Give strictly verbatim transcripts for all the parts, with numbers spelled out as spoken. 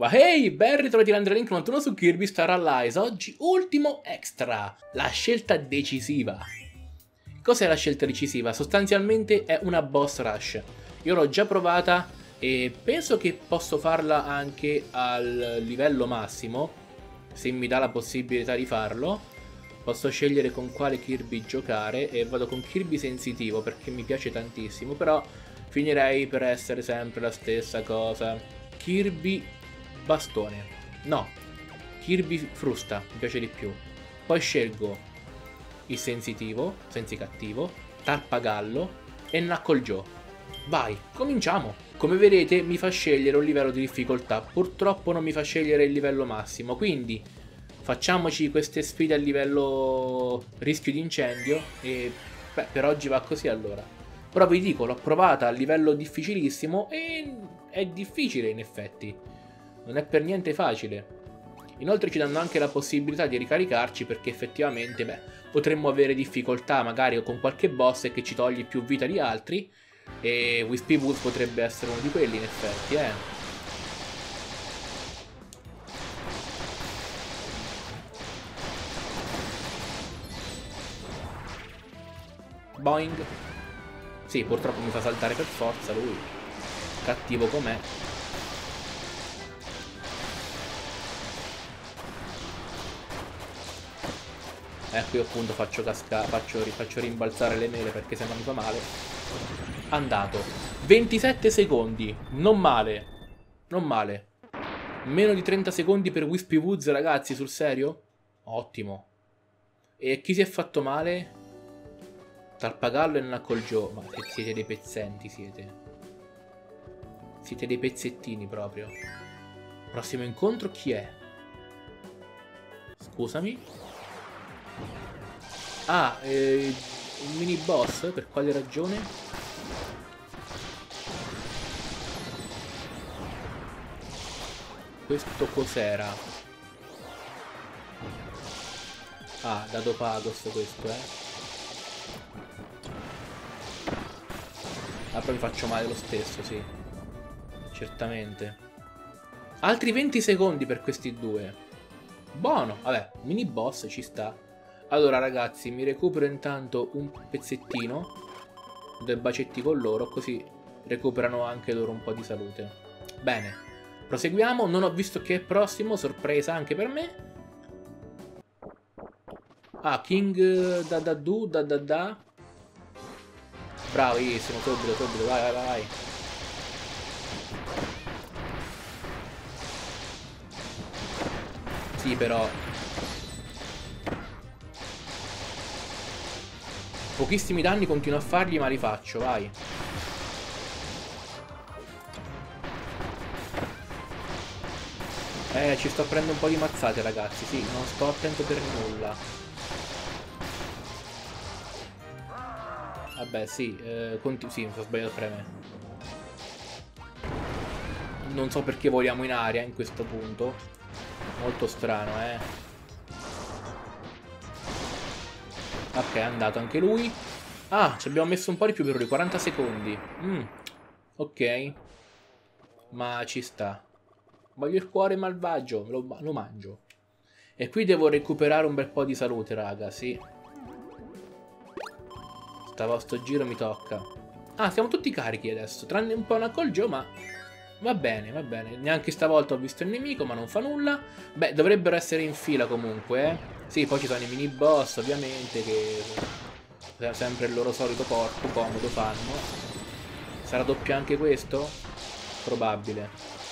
Hey, ben ritrovati l'Andrea novantuno su Kirby Star Allies. Oggi ultimo extra, la scelta decisiva. Cos'è la scelta decisiva? Sostanzialmente è una boss rush. Io l'ho già provata e penso che posso farla anche al livello massimo, se mi dà la possibilità di farlo. Posso scegliere con quale Kirby giocare e vado con Kirby sensitivo perché mi piace tantissimo, però finirei per essere sempre la stessa cosa. Kirby bastone. No, Kirby frusta, mi piace di più. Poi scelgo il sensitivo, sensi cattivo, Tarpagallo e Knuckle Joe. Vai, cominciamo! Come vedete mi fa scegliere un livello di difficoltà, purtroppo non mi fa scegliere il livello massimo, quindi facciamoci queste sfide a livello rischio di incendio e beh, per oggi va così allora. Però vi dico, l'ho provata a livello difficilissimo e è difficile in effetti. Non è per niente facile. Inoltre ci danno anche la possibilità di ricaricarci perché effettivamente, beh, potremmo avere difficoltà magari con qualche boss che ci toglie più vita di altri. E Wispy Woods potrebbe essere uno di quelli in effetti, eh. Boing. Sì, purtroppo mi fa saltare per forza lui. Cattivo com'è. Ecco, io appunto faccio cascare, faccio, faccio rimbalzare le mele perché se no mi fa male. Andato. ventisette secondi. Non male. Non male. Meno di trenta secondi per Wispy Woods, ragazzi, sul serio? Ottimo. E chi si è fatto male? Tarpagallo e Knuckle Joe. Ma siete dei pezzenti, siete. Siete dei pezzettini proprio. Prossimo incontro chi è? Scusami. Ah, eh, un mini boss? Per quale ragione? Questo cos'era? Ah, dato Pagos questo, eh. Ah, però mi faccio male lo stesso, sì. Certamente. Altri venti secondi per questi due. Buono, vabbè, mini boss ci sta. Allora ragazzi, mi recupero intanto un pezzettino, due bacetti con loro, così recuperano anche loro un po' di salute. Bene, proseguiamo, non ho visto che è prossimo, sorpresa anche per me. Ah, King da da du, da da da. Bravissimo, subito, subito, vai, vai, vai. Sì, però... pochissimi danni continuo a fargli, ma li faccio, vai. Eh, ci sto prendendo un po' di mazzate, ragazzi, sì, non sto attento per nulla. Vabbè, sì, eh, sì, mi sono sbagliato a premere. Non so perché voliamo in aria in questo punto. Molto strano, eh. Ok, è andato anche lui. Ah, ci abbiamo messo un po' di più per lui, quaranta secondi. Mm, ok. Ma ci sta. Voglio il cuore malvagio, lo, lo mangio. E qui devo recuperare un bel po' di salute, raga, sì. Stavo a sto giro, mi tocca. Ah, siamo tutti carichi adesso, tranne un po' Knuckle Joe, ma... va bene, va bene. Neanche stavolta ho visto il nemico, ma non fa nulla. Beh, dovrebbero essere in fila comunque, eh. Sì, poi ci sono i mini boss, ovviamente, che sempre il loro solito corpo comodo fanno. Sarà doppio anche questo? Probabile.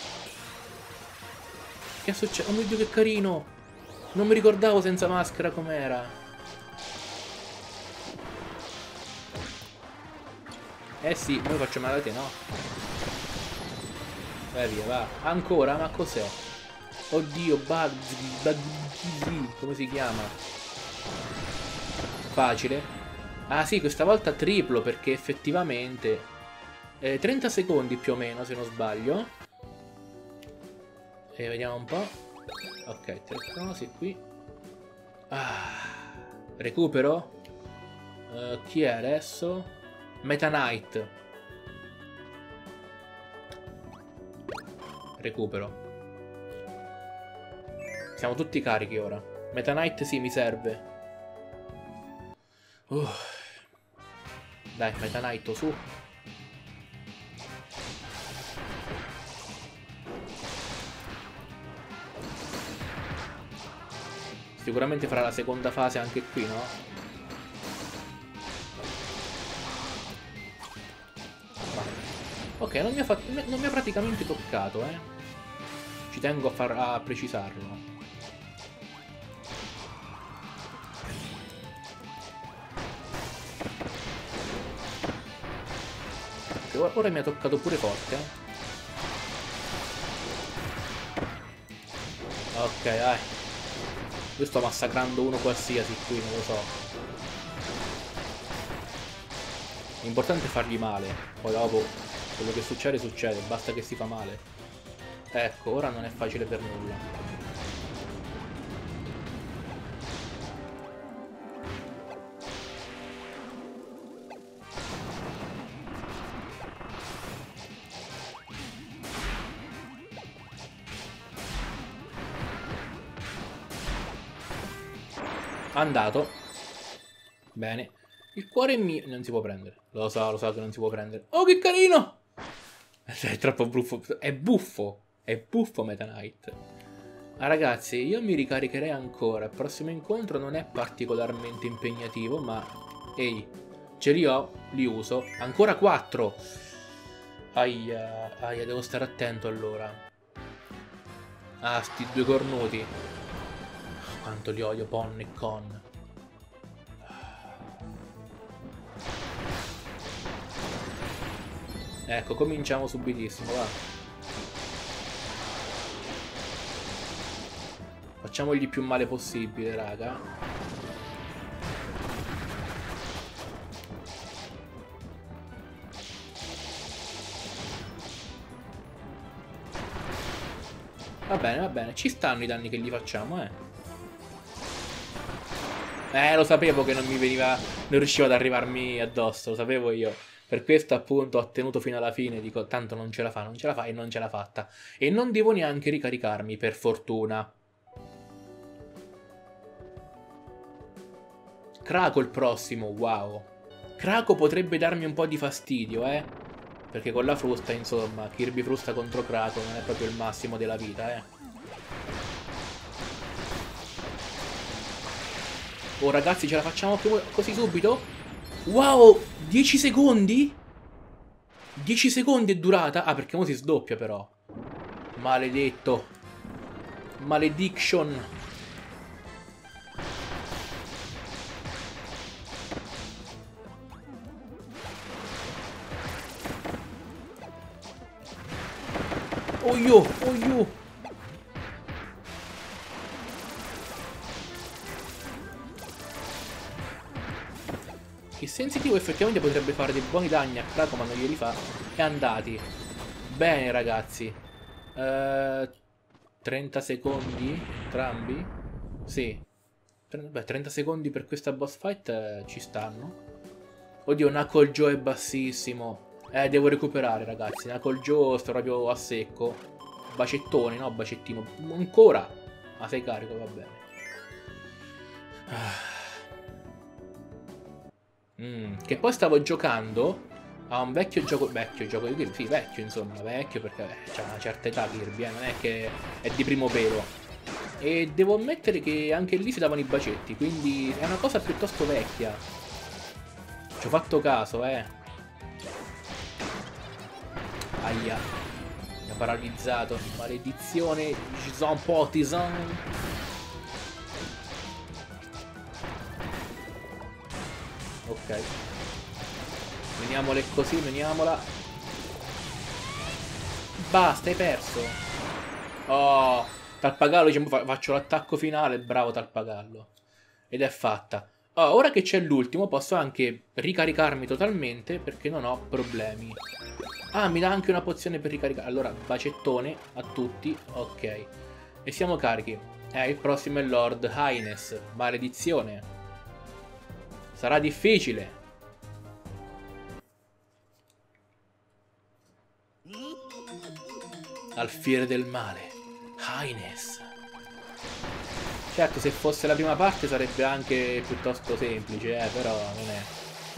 Che è successo? Oh mio Dio, che carino! Non mi ricordavo senza maschera com'era. Eh sì, noi faccio male a te, no? Vai via, va. Ancora? Ma cos'è? Oddio, Bugsy, Bugsy, come si chiama? Facile. Ah sì, questa volta triplo perché effettivamente... Eh, trenta secondi più o meno, se non sbaglio. E vediamo un po'. Ok, tre cose qui. Ah, recupero? Uh, chi è adesso? Meta Knight. Recupero. Siamo tutti carichi ora. Meta Knight sì, mi serve. Uh. Dai, Meta Knight su. Sicuramente farà la seconda fase anche qui, no? Ma... ok, non mi, ha fatto, non mi ha praticamente toccato, eh. Ci tengo a, far, a precisarlo. Okay, ora mi ha toccato pure forte, eh. Ok, dai. Io sto massacrando uno qualsiasi qui, non lo so. L'importante è fargli male. Poi dopo quello che succede succede, basta che si fa male. Ecco, ora non è facile per nulla. Andato. Bene. Il cuore è mio. Non si può prendere. Lo so, lo so che non si può prendere. Oh, che carino! È troppo buffo. È buffo. È buffo Meta Knight. Ah, ragazzi, io mi ricaricherei ancora. Il prossimo incontro non è particolarmente impegnativo, ma... ehi, ce li ho, li uso. Ancora quattro. Aia, aia, devo stare attento allora. Ah, sti due cornuti. Quanto li odio, Pon e Con. Ecco, cominciamo subitissimo, va. Facciamogli più male possibile, raga. Va bene, va bene. Ci stanno i danni che gli facciamo, eh. Eh, lo sapevo che non mi veniva... non riusciva ad arrivarmi addosso, lo sapevo io. Per questo appunto ho tenuto fino alla fine, dico tanto non ce la fa, non ce la fa e non ce l'ha fatta. E non devo neanche ricaricarmi, per fortuna. Craco il prossimo, wow. Craco potrebbe darmi un po' di fastidio, eh. Perché con la frusta, insomma, Kirby frusta contro Craco non è proprio il massimo della vita, eh. Oh ragazzi, ce la facciamo più così subito? Wow, dieci secondi? dieci secondi è durata? Ah, perché ora si sdoppia però. Maledetto. Malediction. Oh io, oh io. Il sensitivo effettivamente potrebbe fare dei buoni danni a Craco, ma non glieli fa. È andati. Bene ragazzi. uh, trenta secondi entrambi? Sì. Beh, trenta secondi per questa boss fight eh, ci stanno. Oddio, Knuckle Joe è bassissimo. Eh, devo recuperare ragazzi. Knuckle Joe sto proprio a secco. Bacettone, no? Bacettino. Ancora. Ma sei carico, va bene. Ah. Mm, che poi stavo giocando a un vecchio gioco, vecchio gioco di Kirby, sì, vecchio insomma, vecchio perché eh, c'ha una certa età Kirby, eh, non è che è di primo pelo. E devo ammettere che anche lì si davano i bacetti, quindi è una cosa piuttosto vecchia. Ci ho fatto caso, eh. Aia. Mi ha paralizzato, maledizione, Jean Potisan. Ok. Veniamole così, veniamola. Basta, hai perso. Oh, Tarpagallo, diciamo, faccio l'attacco finale. Bravo Tarpagallo. Ed è fatta. Oh, ora che c'è l'ultimo posso anche ricaricarmi totalmente perché non ho problemi. Ah, mi dà anche una pozione per ricaricare. Allora, bacettone a tutti. Ok. E siamo carichi. Eh, il prossimo è Lord Highness. Maledizione. Sarà difficile. Alfiere del male. Highness. Certo, se fosse la prima parte sarebbe anche piuttosto semplice, eh, però non è.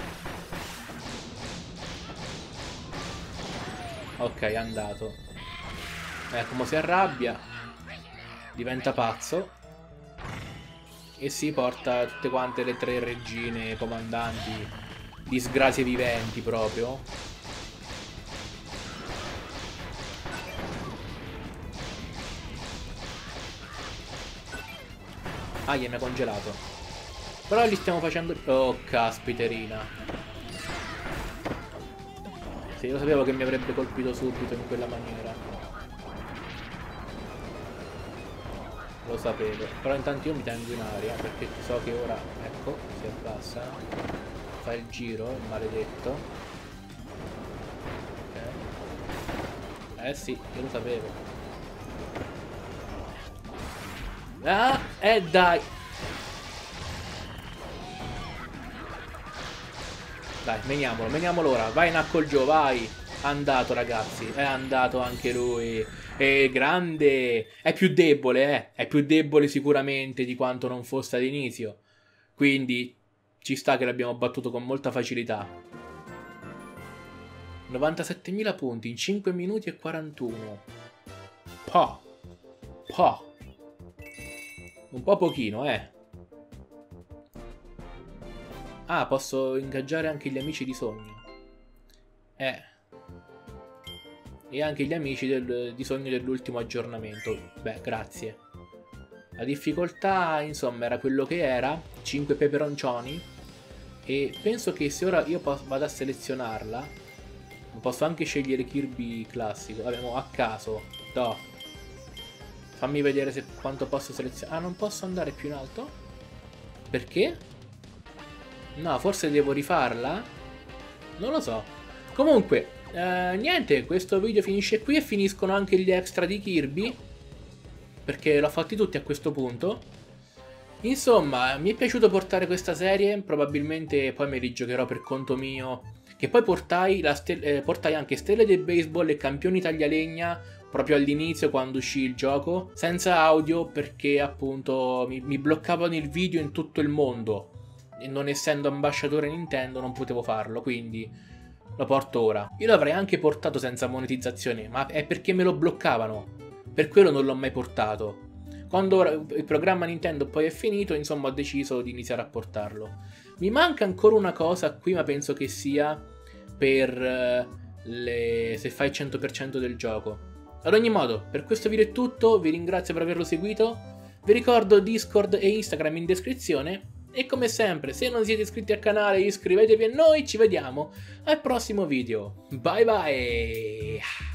Ok, è andato. Eh, come si arrabbia, diventa pazzo e si porta tutte quante le tre regine comandanti, disgrazie viventi proprio. Ah, gli mi ha congelato. Però li stiamo facendo... Oh, caspiterina. Sì, io sapevo che mi avrebbe colpito subito in quella maniera. Lo sapevo. Però intanto io mi tengo in aria, perché so che ora... Ecco, si abbassa. Fa il giro, il maledetto. Ok. Eh sì, io lo sapevo. Ah, eh dai. Dai, meniamolo, meniamolo ora. Vai Knuckle Joe, vai. Andato ragazzi, è andato anche lui. È grande. È più debole, eh. È più debole sicuramente di quanto non fosse all'inizio. Quindi ci sta che l'abbiamo battuto con molta facilità. novantasettemila punti in cinque minuti e quarantuno. Po. Po. Un po' pochino, eh. Ah, posso ingaggiare anche gli amici di sogno. Eh. E anche gli amici del, di sogno dell'ultimo aggiornamento. Beh, grazie. La difficoltà, insomma, era quello che era. cinque peperoncioni. E penso che se ora io vado a selezionarla, posso anche scegliere Kirby classico. Vabbè, mo a caso. No. Fammi vedere se quanto posso selezionare. Ah, non posso andare più in alto? Perché? No, forse devo rifarla? Non lo so. Comunque, eh, niente, questo video finisce qui e finiscono anche gli extra di Kirby, perché l'ho fatti tutti a questo punto. Insomma, mi è piaciuto portare questa serie, probabilmente poi me li giocherò per conto mio. Che poi portai, la eh, portai anche Stelle del Baseball e Campioni Taglialegna proprio all'inizio quando uscì il gioco, senza audio perché appunto mi, mi bloccavano il video in tutto il mondo. E non essendo ambasciatore Nintendo non potevo farlo, quindi lo porto ora. Io l'avrei anche portato senza monetizzazione, ma è perché me lo bloccavano. Per quello non l'ho mai portato. Quando ora il programma Nintendo poi è finito, insomma ho deciso di iniziare a portarlo. Mi manca ancora una cosa qui, ma penso che sia per le... se fai il cento per cento del gioco. Ad ogni modo, per questo video è tutto, vi ringrazio per averlo seguito, vi ricordo Discord e Instagram in descrizione, e come sempre, se non siete iscritti al canale iscrivetevi a noi, ci vediamo al prossimo video, bye bye!